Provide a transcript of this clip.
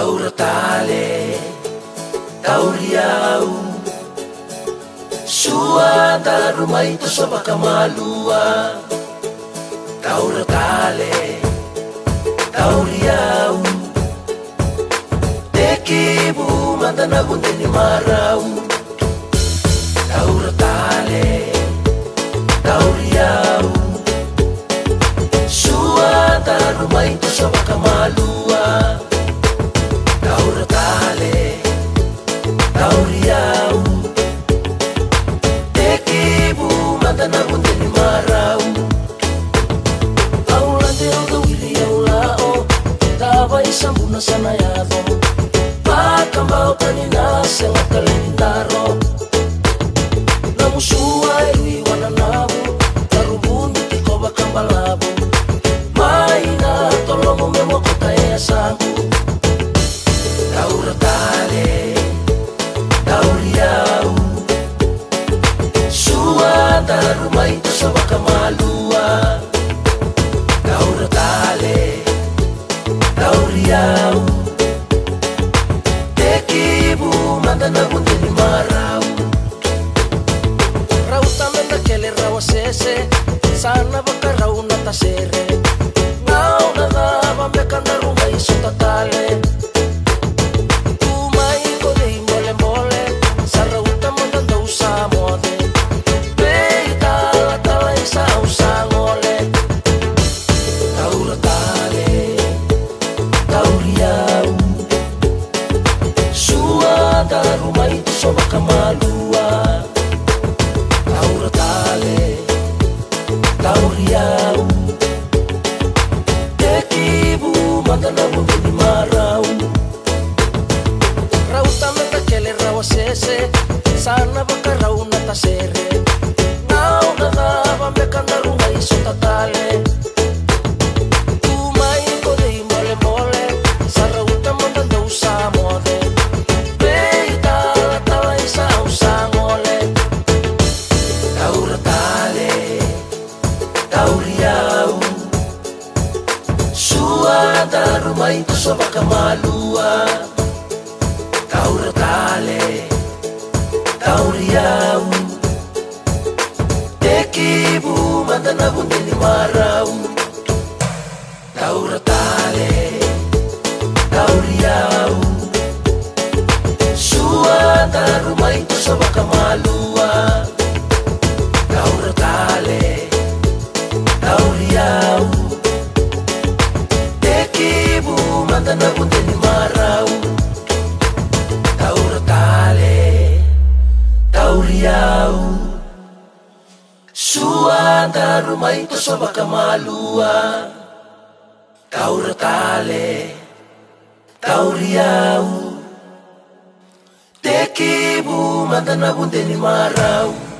Tauratale, tauriau, suada rumah itu sobat kamalua. Tauratale, tauriau, tekibu mandana gundeni marau. Tauratale, tauriau, suada rumah itu sobat kamalua. Tauratale, tauriau, tekibu mandana gundeni marau. Aulante ogawili aulao, tawai sambuna sanayado, pakambao kanina sengat kalendaro. Namusuai iwana nabu, karubundu tiko bakambalabu. Maina tolongo memo kota easangu. Tauratale, tauriau, suada rumah itu sobat kamalua. Tauratale, tauriau, tekibu mandana gundeni marau. Rauta menda kele rawa sese, sana baka rauna tasere. Ngau nada bambekanda rumah iso tatale. Rumah itu sobat kamalua. Tauratale, tauriau, tekibu mandana gundeni marau. Rauta menda kele rawa sese, sana baka rauna tasere. Ngau nada bambekanda rumah iso tatale. Tumai kode mole mole, sarauta mandanda usamode. Tauriau, suada rumah itu sobat kamalua. Tauratale, tauriau, tekibu mandana gundeni marau. Tauratale, tauriau, suada rumah itu sobat kamalua. Tauratale, tauriau, tekibu mandana gundeni marau. Tauratale, tauriau, suada rumah itu sobat kamalua. Tauratale, tauriau, tekibu mandana gundeni marau.